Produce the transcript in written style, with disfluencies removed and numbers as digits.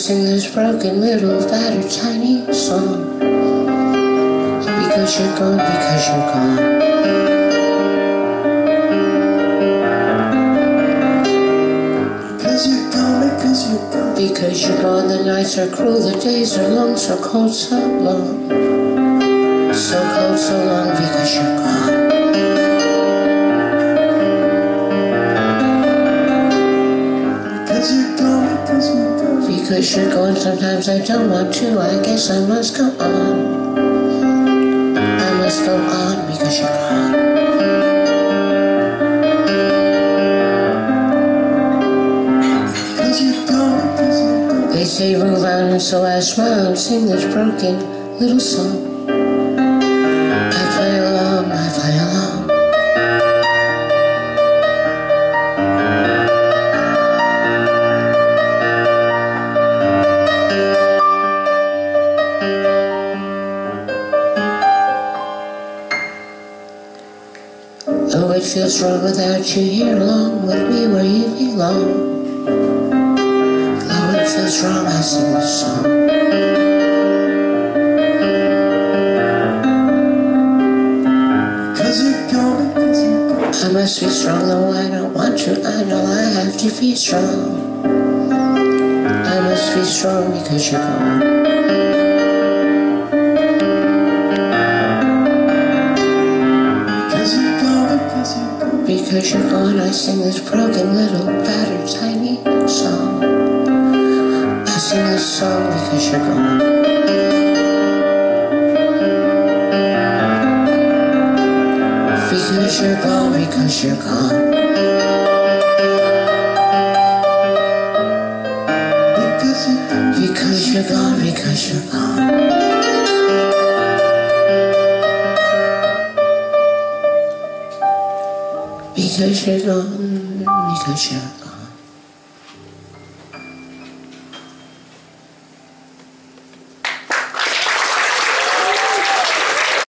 sing this broken little battered tiny song. Because you're gone, because you're gone. Because you're gone, because you're gone. Because you're gone, the nights are cruel, the days are long, so cold, so long. So cold, so long, because you're gone. Because you're gone, because you're gone. Because you're gone, sometimes I don't want to, I guess I must go on. I must go on, because you're gone. Because you're gone, because you're gone. They say move on, and so I smile and sing this broken little song. I play along, I play along. Oh, it feels wrong without you here along with me where you belong. Oh, it feels wrong, I sing this song. Because you're gone, because you're gone. I must be strong, though I don't want to. I know I have to be strong. I must be strong because you're gone. Because you're gone, because you're gone. Because you're gone, I sing this broken little battered tiny song. I sing this song because you're gone. Because you're gone, because you're gone. Because you're gone, because you're gone. Because you're gone, because you're